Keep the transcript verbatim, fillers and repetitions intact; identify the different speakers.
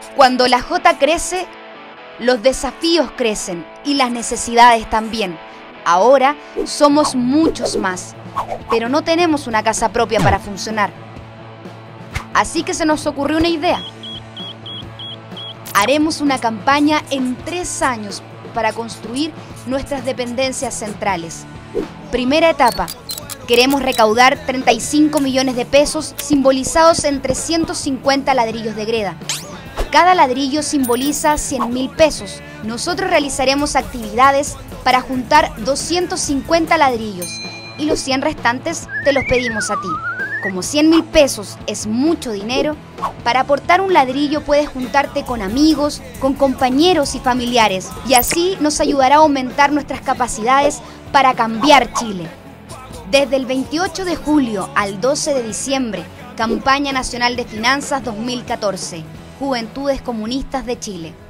Speaker 1: Cuando la Jota crece, los desafíos crecen y las necesidades también. Ahora somos muchos más, pero no tenemos una casa propia para funcionar. Así que se nos ocurrió una idea. Haremos una campaña en tres años para construir nuestras dependencias centrales. Primera etapa. Queremos recaudar treinta y cinco millones de pesos simbolizados en trescientos cincuenta ladrillos de greda. Cada ladrillo simboliza cien mil pesos. Nosotros realizaremos actividades para juntar doscientos cincuenta ladrillos y los cien restantes te los pedimos a ti. Como cien mil pesos es mucho dinero, para aportar un ladrillo puedes juntarte con amigos, con compañeros y familiares, y así nos ayudará a aumentar nuestras capacidades para cambiar Chile. Desde el veintiocho de julio al doce de diciembre, Campaña Nacional de Finanzas dos mil catorce. Juventudes Comunistas de Chile.